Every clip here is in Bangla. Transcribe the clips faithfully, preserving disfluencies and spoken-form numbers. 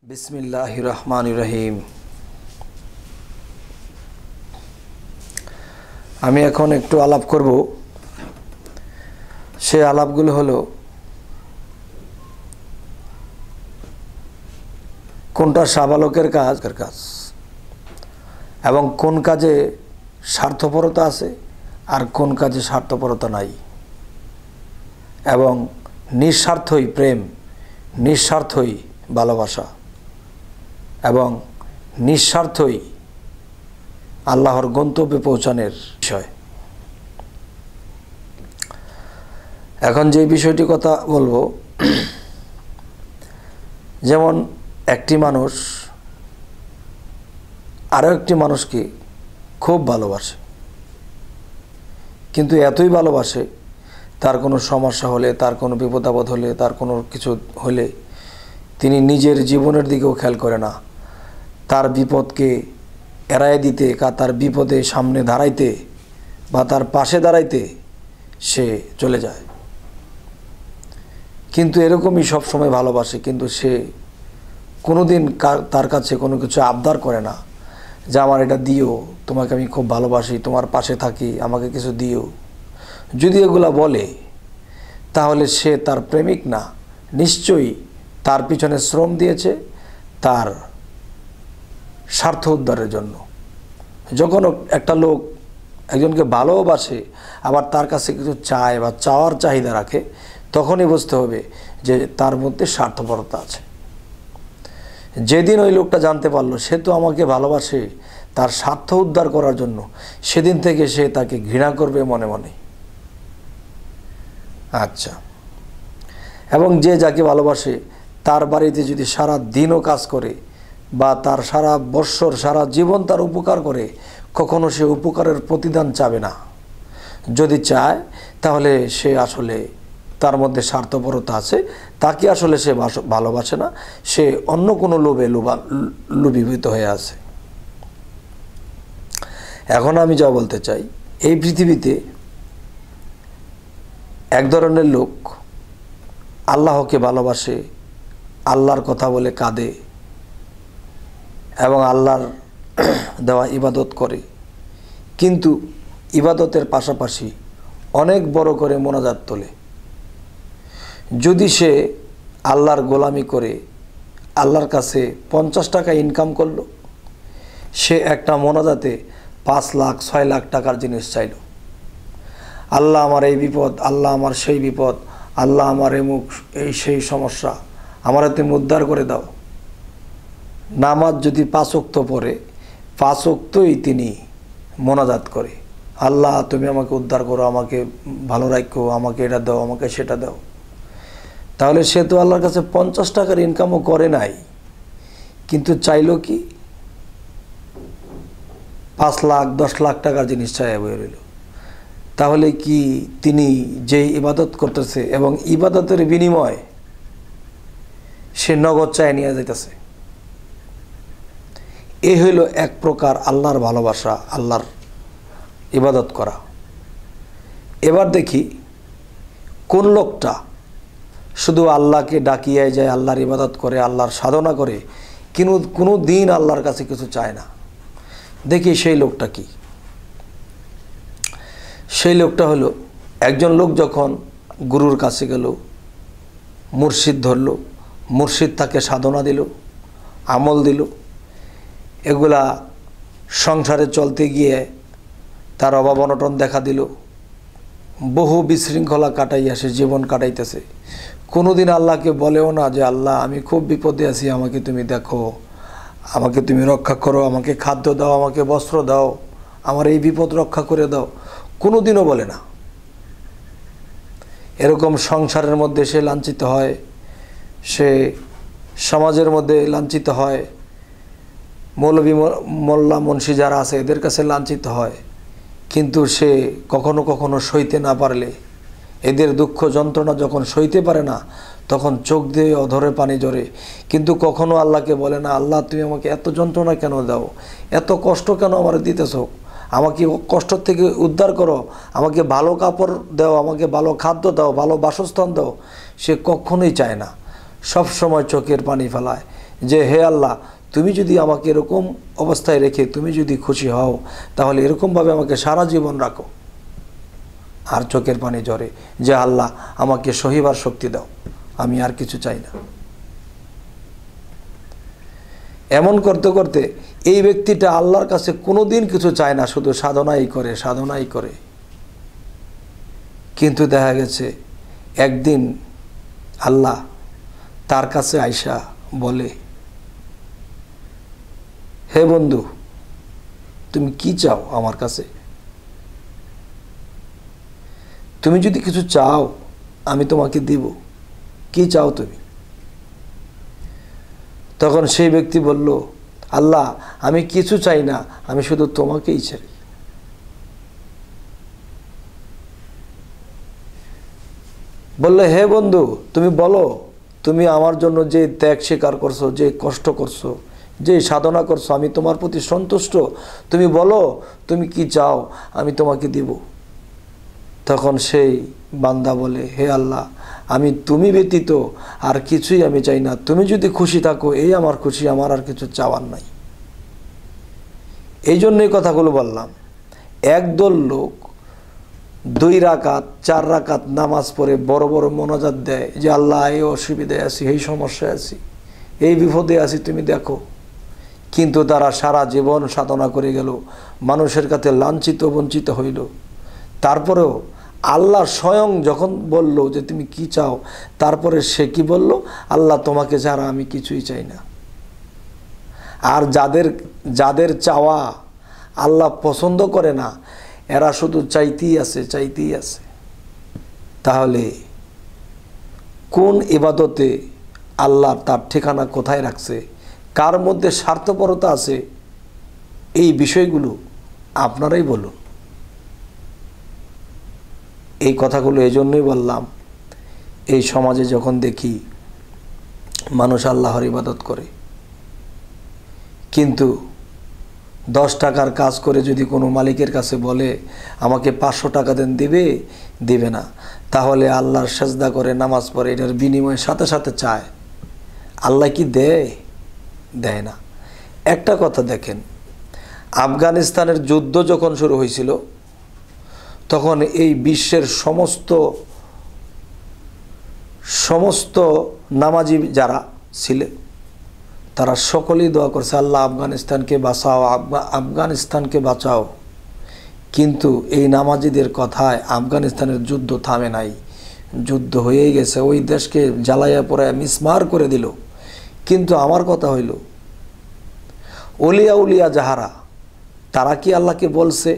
बिस्मिल्लाहिर रहमानिर रहीम। আমি এখন একটু আলাপ করব। সেই আলাপগুলো হলো কোনটা সাবালকের কাজ কাজ এবং কোন কাজে স্বার্থপরতা আছে আর কোন কাজে স্বার্থপরতা নাই, এবং নিঃস্বার্থই প্রেম, নিঃস্বার্থই ভালোবাসা এবং নিঃস্বার্থই আল্লাহর গন্তব্যে পৌঁছানোর বিষয়। এখন যে বিষয়টি কথা বলবো, যেমন একটি মানুষ আরও একটি মানুষকে খুব ভালোবাসে, কিন্তু এতই ভালোবাসে তার কোনো সমস্যা হলে, তার কোনো বিপদ আপদ হলে, তার কোনো কিছু হলে তিনি নিজের জীবনের দিকেও খেয়াল করে না। তার বিপদকে এড়ায় দিতে, তার বিপদে সামনে দাঁড়াইতে বা তার পাশে দাঁড়াইতে সে চলে যায়। কিন্তু এরকমই সব সময় ভালোবাসে, কিন্তু সে কোনোদিন তার কাছে কোনো কিছু আবদার করে না যে আমার এটা দিও, তোমাকে আমি খুব ভালোবাসি, তোমার পাশে থাকি, আমাকে কিছু দিও। যদি এগুলা বলে তাহলে সে তার প্রেমিক না, নিশ্চয়ই তার পিছনে শ্রম দিয়েছে তার স্বার্থ উদ্ধারের জন্য। যখন একটা লোক একজনকে ভালোবাসে আবার তার কাছে কিছু চায় বা চাওয়ার চাহিদা রাখে, তখনই বুঝতে হবে যে তার মধ্যে স্বার্থপরতা আছে। যেদিন ওই লোকটা জানতে পারলো সে তো আমাকে ভালোবাসে তার স্বার্থ উদ্ধার করার জন্য, সেদিন থেকে সে তাকে ঘৃণা করবে মনে মনে। আচ্ছা, এবং যে যাকে ভালোবাসে তার বাড়িতে যদি সারা দিনও কাজ করে বা তার সারা বৎসর সারা জীবন তার উপকার করে, কখনো সে উপকারের প্রতিদান চাবে না। যদি চায় তাহলে সে আসলে তার মধ্যে স্বার্থপরতা আছে, তাকে আসলে সে ভালোবাসে না, সে অন্য কোনো লোভে লোভা লোভীভূত হয়ে আছে। এখন আমি যা বলতে চাই, এই পৃথিবীতে এক ধরনের লোক আল্লাহকে ভালোবাসে, আল্লাহর কথা বলে কাঁদে এবং আল্লাহর দেওয়া ইবাদত করে, কিন্তু ইবাদতের পাশাপাশি অনেক বড় করে মোনাজাত তোলে। যদি সে আল্লাহর গোলামি করে আল্লাহর কাছে পঞ্চাশ টাকা ইনকাম করলো, সে একটা মোনাজাতে পাঁচ লাখ ছয় লাখ টাকার জিনিস চাইল। আল্লাহ আমার এই বিপদ, আল্লাহ আমার সেই বিপদ, আল্লাহ আমার এমুক এই সেই সমস্যা, আমার তুমি উদ্ধার করে দাও। নামাজ যদি পাঁচ ওয়াক্ত পড়ে, পাঁচ ওয়াক্তই তিনি মোনাজাত করে, আল্লাহ তুমি আমাকে উদ্ধার করো, আমাকে ভালো রাখো, আমাকে এটা দাও, আমাকে সেটা দাও। তাহলে সে তো আল্লাহর কাছে পঞ্চাশ টাকার ইনকামও করে নাই, কিন্তু চাইল কি পাঁচ লাখ দশ লাখ টাকার জিনিস চাই বয়ে রইল। তাহলে কি তিনি যেই ইবাদত করতেছে এবং ইবাদতের বিনিময় সে নগদ চায় নিয়ে যাইতেছে, এ হইল এক প্রকার আল্লাহর ভালোবাসা, আল্লাহর ইবাদত করা। এবার দেখি কোন লোকটা শুধু আল্লাহকে ডাকিয়ে যায়, আল্লাহর ইবাদত করে, আল্লাহর সাধনা করে, কিন্তু কোনো দিন আল্লাহর কাছে কিছু চায় না। দেখি সেই লোকটা কি। সেই লোকটা হলো একজন লোক যখন গুরুর কাছে গেল, মুর্শিদ ধরল, মুর্শিদ তাকে সাধনা দিল, আমল দিল, এগুলা সংসারে চলতে গিয়ে তার অভাব অনটন দেখা দিল, বহু বিশৃঙ্খলা কাটাইয়া সে জীবন কাটাইতেছে। কোনোদিন আল্লাহকে বলেও না যে আল্লাহ আমি খুব বিপদে আছি, আমাকে তুমি দেখো, আমাকে তুমি রক্ষা করো, আমাকে খাদ্য দাও, আমাকে বস্ত্র দাও, আমার এই বিপদ রক্ষা করে দাও, কোনোদিনও বলে না। এরকম সংসারের মধ্যে সে লাঞ্ছিত হয়, সে সমাজের মধ্যে লাঞ্ছিত হয়, মৌলবী মোল্লা মুন্সি যারা আছে এদের কাছে লাঞ্ছিত হয়, কিন্তু সে কখনো কখনো সইতে না পারলে, এদের দুঃখ যন্ত্রণা যখন সইতে পারে না, তখন চোখ দিয়ে অধরে পানি ঝরে, কিন্তু কখনো আল্লাহকে বলে না আল্লাহ তুমি আমাকে এত যন্ত্রণা কেন দাও, এত কষ্ট কেন আমার দিতেছ, আমাকে কষ্ট থেকে উদ্ধার করো, আমাকে ভালো কাপড় দাও, আমাকে ভালো খাদ্য দাও, ভালো বাসস্থান দাও। সে কখনোই চায় না, সব সময় চোখের পানি ফেলায় যে হে আল্লাহ, তুমি যদি আমাকে এরকম অবস্থায় রেখে তুমি যদি খুশি হও তাহলে এরকমভাবে আমাকে সারা জীবন রাখো। আর চোখের পানি ঝরে যে আল্লাহ আমাকে সহিবার শক্তি দাও, আমি আর কিছু চাই না। এমন করতে করতে এই ব্যক্তিটা আল্লাহর কাছে কোনোদিন কিছু চায় না, শুধু সাধনাই করে সাধনাই করে। কিন্তু দেখা গেছে একদিন আল্লাহ তার কাছে আইসা বলে, হে বন্ধু, তুমি কি চাও আমার কাছে? তুমি যদি কিছু চাও আমি তোমাকে দিব, কি চাও তুমি? তখন সেই ব্যক্তি বলল, আল্লাহ আমি কিছু চাই না, আমি শুধু তোমাকেই চাই। বললে, হে বন্ধু, তুমি বলো, তুমি আমার জন্য যে ত্যাগ স্বীকার করছো, যে কষ্ট করছো, যে সাধনা করছো, আমি তোমার প্রতি সন্তুষ্ট। তুমি বলো তুমি কি চাও, আমি তোমাকে দিব। তখন সেই বান্দা বলে, হে আল্লাহ, আমি তুমি ব্যতীত আর কিছুই আমি চাই না, তুমি যদি খুশি থাকো এই আমার খুশি, আমার আর কিছু চাওয়ার নাই। এই জন্যই কথাগুলো বললাম। একদল লোক দুই রাকাত চার রাকাত নামাজ পড়ে বড় বড় মোনাজাত দেয় যে আল্লাহ এই অসুবিধায় আছি, এই সমস্যায় আছি, এই বিপদে আছি, তুমি দেখো। কিন্তু তারা সারা জীবন সাধনা করে গেল, মানুষের কাছে লাঞ্ছিত বঞ্চিত হইল। তারপরেও আল্লাহ স্বয়ং যখন বলল যে তুমি কি চাও, তারপরে সে কি বলল, আল্লাহ তোমাকে ছাড়া আমি কিছুই চাই না। আর যাদের যাদের চাওয়া আল্লাহ পছন্দ করে না, এরা শুধু চাইতেই আছে চাইতেই আছে। তাহলে কোন ইবাদতে আল্লাহ তার ঠিকানা কোথায় রাখছে, কার মধ্যে স্বার্থপরতা আছে, এই বিষয়গুলো আপনারাই বলুন। এই কথাগুলো এই জন্যই বললাম, এই সমাজে যখন দেখি মানুষ আল্লাহর ইবাদত করে, কিন্তু দশ টাকার কাজ করে যদি কোনো মালিকের কাছে বলে আমাকে পাঁচশো টাকা দেন, দিবে দিবে না। তাহলে আল্লাহর সেজদা করে নামাজ পড়ে, এটার বিনিময়ে সাথে সাথে চায়। আল্লাহ কি দেয়? দেয় না। একটা কথা দেখেন, আফগানিস্তানের যুদ্ধ যখন শুরু হয়েছিল তখন এই বিশ্বের সমস্ত সমস্ত নামাজি যারা ছিলেন তারা সকলেই দোয়া করছে, আল্লাহ আফগানিস্তানকে বাঁচাও, আফগানিস্তানকে বাঁচাও। কিন্তু এই নামাজিদের কথায় আফগানিস্তানের যুদ্ধ থামে নাই, যুদ্ধ হয়েই গেছে, ওই দেশকে জ্বালাইয়া পোড়াইয়া মিসমার করে দিল। কিন্তু আমার কথা হইল, ওলিয়া উলিয়া যাহারা, তারা কি আল্লাহকে বলছে?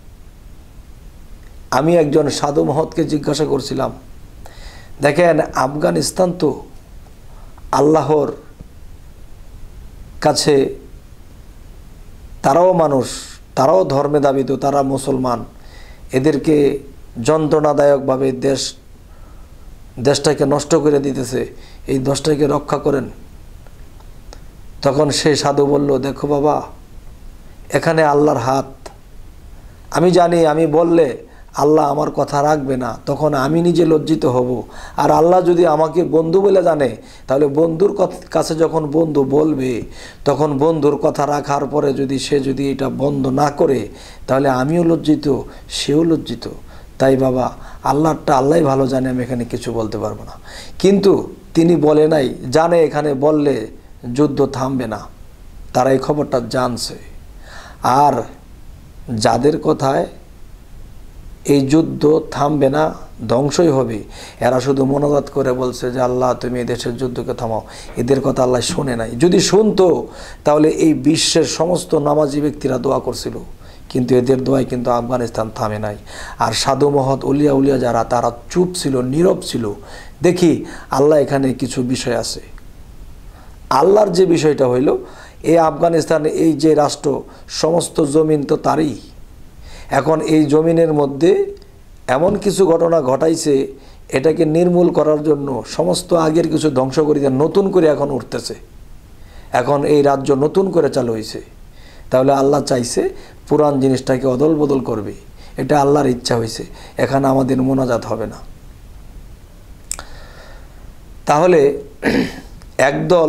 আমি একজন সাধু মহৎকে জিজ্ঞাসা করছিলাম, দেখেন আফগানিস্তান তো আল্লাহর কাছে, তারাও মানুষ, তারাও ধর্মে দাবিত, তারা মুসলমান, এদেরকে যন্ত্রণাদায়কভাবে দেশ দেশটাকে নষ্ট করে দিতেছে, এই দেশটাকে রক্ষা করেন। তখন সেই সাধু বলল, দেখো বাবা, এখানে আল্লাহর হাত। আমি জানি আমি বললে আল্লাহ আমার কথা রাখবে না, তখন আমি নিজে লজ্জিত হব। আর আল্লাহ যদি আমাকে বন্ধু বলে জানে, তাহলে বন্ধুর কাছে যখন বন্ধু বলবে, তখন বন্ধুর কথা রাখার পরে যদি সে যদি এটা বন্ধ না করে, তাহলে আমিও লজ্জিত, সেও লজ্জিত। তাই বাবা, আল্লাহরটা আল্লাহ ভালো জানে, আমি এখানে কিছু বলতে পারবো না। কিন্তু তিনি বলে নাই, জানে এখানে বললে যুদ্ধ থামবে না, তারা এই খবরটা জানছে। আর যাদের কথায় এই যুদ্ধ থামবে না, ধ্বংসই হবে, এরা শুধু মনোজাত করে বলছে যে আল্লাহ তুমি এই দেশের যুদ্ধকে থামাও, এদের কথা আল্লাহ শোনে নাই। যদি শুনতো তাহলে এই বিশ্বের সমস্ত নামাজি ব্যক্তিরা দোয়া করছিল, কিন্তু এদের দোয়ায় কিন্তু আফগানিস্তান থামে নাই। আর সাধু মহৎ উলিয়া উলিয়া যারা, তারা চুপ ছিল, নীরব ছিল। দেখি আল্লাহ এখানে কিছু বিষয় আছে। আল্লাহর যে বিষয়টা হইল, এই আফগানিস্তানে এই যে রাষ্ট্র, সমস্ত জমিন তো তারই। এখন এই জমিনের মধ্যে এমন কিছু ঘটনা ঘটাইছে, এটাকে নির্মূল করার জন্য সমস্ত আগের কিছু ধ্বংস করে দিয়ে নতুন করে এখন উঠতেছে। এখন এই রাজ্য নতুন করে চালু হয়েছে। তাহলে আল্লাহ চাইছে পুরান জিনিসটাকে অদল বদল করবে, এটা আল্লাহর ইচ্ছা হয়েছে। এখানে আমাদের মোনাজাত হবে না। তাহলে একদল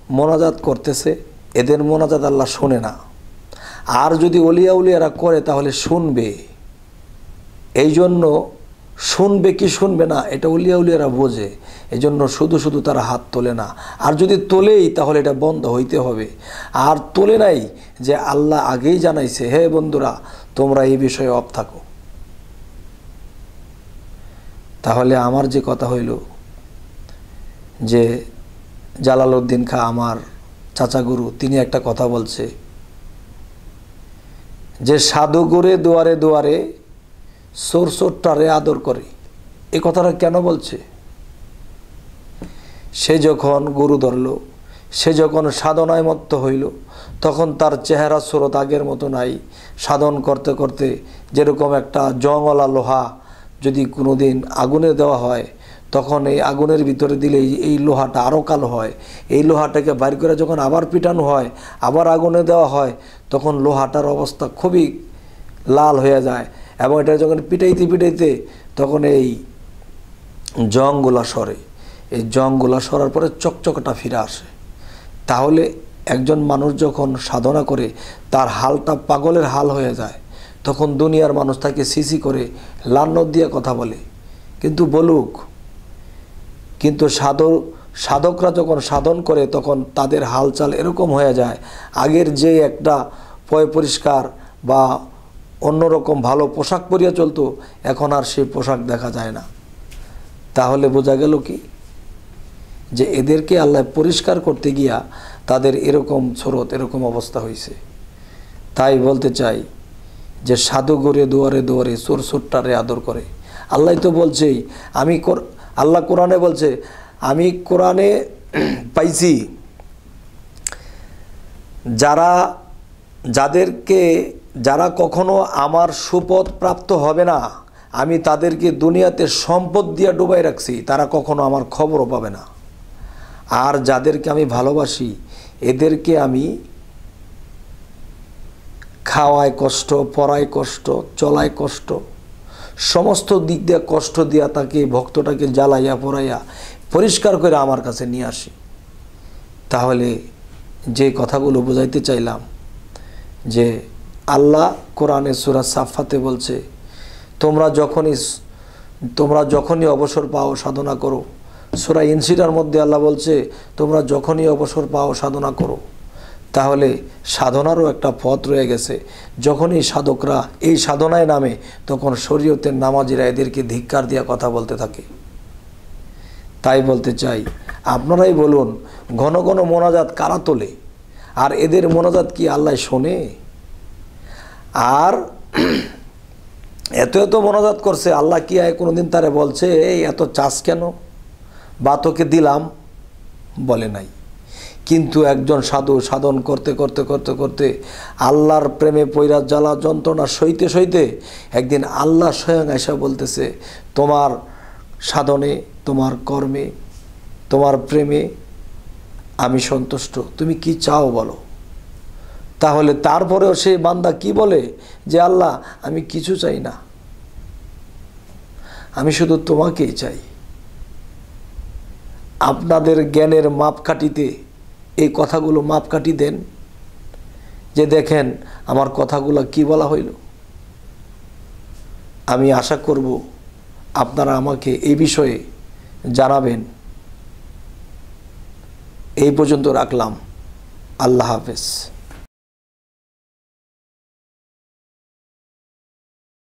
মোনাজাত করতেছে, এদের মোনাজাত আল্লাহ শোনে না। আর যদি অলিয়া উলিয়ারা করে তাহলে শুনবে। এই জন্য শুনবে কি শুনবে না এটা অলিয়া উলিয়ারা বোঝে, এই জন্য শুধু শুধু তারা হাত তোলে না। আর যদি তোলেই তাহলে এটা বন্ধ হইতে হবে। আর তোলে নাই যে আল্লাহ আগেই জানাইছে, হে বন্ধুরা তোমরা এই বিষয়ে অফ থাকো। তাহলে আমার যে কথা হইল যে জালালউদ্দিন খাঁ আমার চাচা গুরু, তিনি একটা কথা বলছে যে সাধু গুরে দুয়ারে দুয়ারে সোর সোরটারে আদর করে। এই কথাটা কেন বলছে? সে যখন গুরু ধরল, সে যখন সাধনায় মত্ত হইল, তখন তার চেহারা স্রোত আগের মতো নাই। সাধন করতে করতে যেরকম একটা জংওয়ালা লোহা যদি কোনো দিন আগুনে দেওয়া হয়, তখন এই আগুনের ভিতরে দিলে এই লোহাটা আরও কালো হয়। এই লোহাটাকে বাইর করে যখন আবার পিটানো হয়, আবার আগুনে দেওয়া হয়, তখন লোহাটার অবস্থা খুবই লাল হয়ে যায়। এবং এটা যখন পিটাইতে পিটাইতে তখন এই জংগুলা সরে। এই জংগুলা সরার পরে চকচকটা ফিরে আসে। তাহলে একজন মানুষ যখন সাধনা করে তার হালটা পাগলের হাল হয়ে যায়, তখন দুনিয়ার মানুষ তাকে সিসি করে লান্নত দিয়ে কথা বলে। কিন্তু বলুক, কিন্তু সাধক সাধকরা যখন সাধন করে তখন তাদের হালচাল এরকম হয়ে যায়, আগের যে একটা পয় পরিষ্কার বা অন্যরকম ভালো পোশাক পরিয়া চলতো, এখন আর সেই পোশাক দেখা যায় না। তাহলে বোঝা গেল কি যে এদেরকে আল্লাহ পরিষ্কার করতে গিয়া তাদের এরকম স্রোত, এরকম অবস্থা হয়েছে। তাই বলতে চাই যে সাধু গড়ে দুয়ারে দুয়ারে চোর চোরটারে আদর করে। আল্লাহ তো বলছেই, আমি আল্লাহ কোরআনে বলছে, আমি কোরআনে পাইছি যারা যাদেরকে যারা কখনো আমার সুপথ প্রাপ্ত হবে না, আমি তাদেরকে দুনিয়াতে সম্পদ দিয়ে ডুবাই রাখছি, তারা কখনো আমার খবরও পাবে না। আর যাদেরকে আমি ভালোবাসি এদেরকে আমি খাওয়ায় কষ্ট, পড়ায় কষ্ট, চলায় কষ্ট, সমস্ত দিক দিয়ে কষ্ট দিয়া তাকে ভক্তটাকে জ্বালাইয়া পড়াইয়া পরিষ্কার করে আমার কাছে নিয়ে আসি। তাহলে যে কথাগুলো বোঝাইতে চাইলাম যে আল্লাহ কোরআনে সূরা সাফফাতে বলছে, তোমরা যখনই তোমরা যখনই অবসর পাও সাধনা করো। সূরা ইনসিরার মধ্যে আল্লাহ বলছে, তোমরা যখনই অবসর পাও সাধনা করো। তাহলে সাধনারও একটা পথ রয়ে গেছে। যখনই সাধকরা এই সাধনায় নামে, তখন শরীয়তের নামাজিরা এদেরকে ধিক্কার দিয়া কথা বলতে থাকে। তাই বলতে চাই, আপনারাই বলুন, ঘন ঘন মোনাজাত কারা তোলে? আর এদের মোনাজাত কি আল্লাহ শোনে? আর এত এত মোনাজাত করছে, আল্লাহ কি আয় কোনোদিন তারে বলছে এই এত চাষ কেন, বা তোকে দিলাম? বলে নাই। কিন্তু একজন সাধু সাধন করতে করতে করতে করতে আল্লাহর প্রেমে পৈরা জ্বালা যন্ত্রণা সইতে সইতে একদিন আল্লাহ স্বয়ং এসে বলতেছে, তোমার সাধনে, তোমার কর্মে, তোমার প্রেমে আমি সন্তুষ্ট, তুমি কি চাও বলো। তাহলে তারপরেও সেই বান্দা কি বলে যে আল্লাহ আমি কিছু চাই না, আমি শুধু তোমাকেই চাই। আপনাদের জ্ঞানের মাপকাঠিতে এই কথাগুলো মাপকাঠি দেন, যে দেখেন আমার কথাগুলো কি বলা হইল। আমি আশা করব আপনারা আমাকে এই বিষয়ে জানাবেন। এই পর্যন্ত রাখলাম। আল্লাহ হাফেজ।